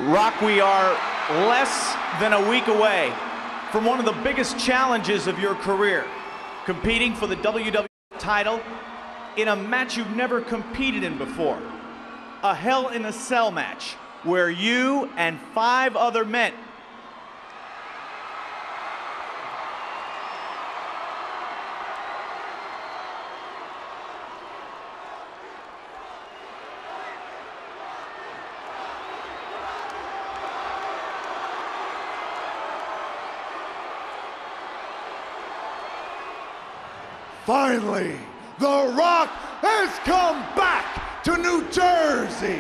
Rock, we are less than a week away from one of the biggest challenges of your career, competing for the WWE title in a match you've never competed in before. A Hell in a Cell match where you and 5 other men Finally, The Rock has come back to New Jersey.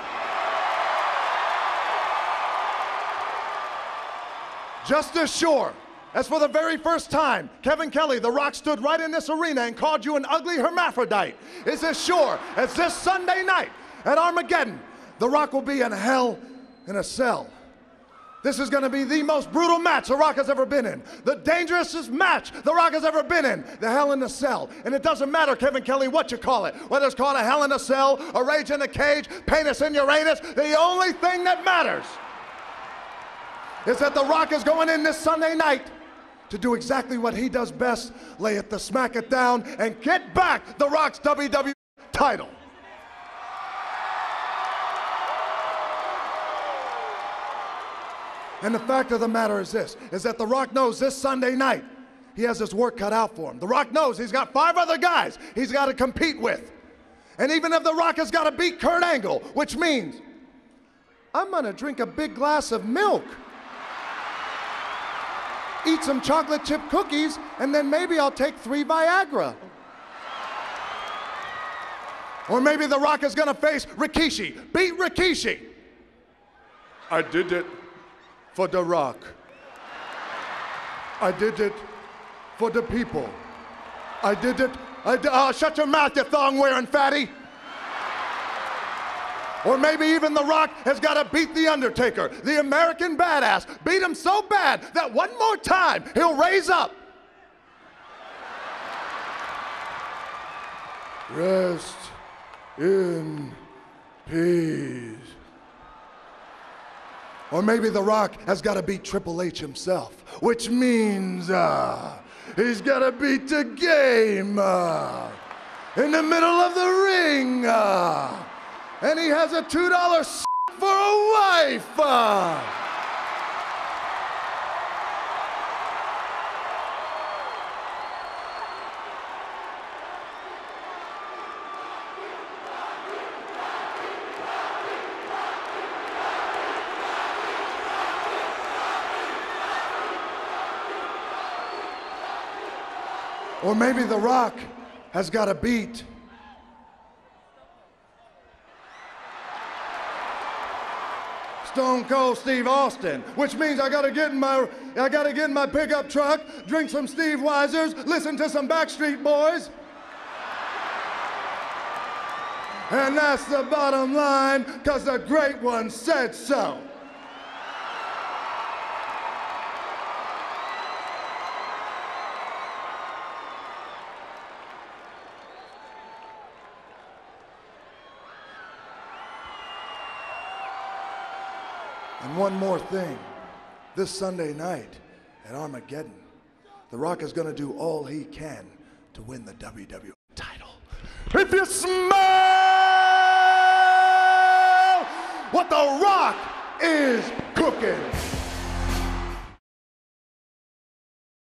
Just as sure as for the very first time Kevin Kelly, The Rock, stood right in this arena and called you an ugly hermaphrodite, is as sure as this Sunday night at Armageddon, The Rock will be in Hell in a Cell. This is going to be the most brutal match The Rock has ever been in. The dangerousest match The Rock has ever been in. The Hell in a Cell. And it doesn't matter, Kevin Kelly, what you call it. Whether it's called a Hell in a Cell, a Rage in a Cage, Penis in Uranus, the only thing that matters is that The Rock is going in this Sunday night to do exactly what he does best, lay it to smack it down and get back The Rock's WWE title. And the fact of the matter is this, is that The Rock knows this Sunday night he has his work cut out for him. The Rock knows he's got 5 other guys he's got to compete with. And even if The Rock has got to beat Kurt Angle, which means I'm going to drink a big glass of milk, eat some chocolate chip cookies, and then maybe I'll take 3 Viagra. Or maybe The Rock is going to face Rikishi, beat Rikishi. I did it for The Rock. I did it for the people. I did it. Shut your mouth, you thong-wearing fatty. Or maybe even The Rock has got to beat The Undertaker, the American badass, beat him so bad that one more time he'll raise up. Rest in peace. Or maybe The Rock has got to beat Triple H himself, which means he's got to beat the Game in the middle of the ring. And he has a $2 for a wife. Or maybe The Rock has got to beat Stone Cold Steve Austin, which means I gotta get in my pickup truck, drink some Steve Weisers, listen to some Backstreet Boys. And that's the bottom line, 'cause the great one said so. And one more thing, this Sunday night at Armageddon, The Rock is going to do all he can to win the WWE title. If you smell what The Rock is cooking.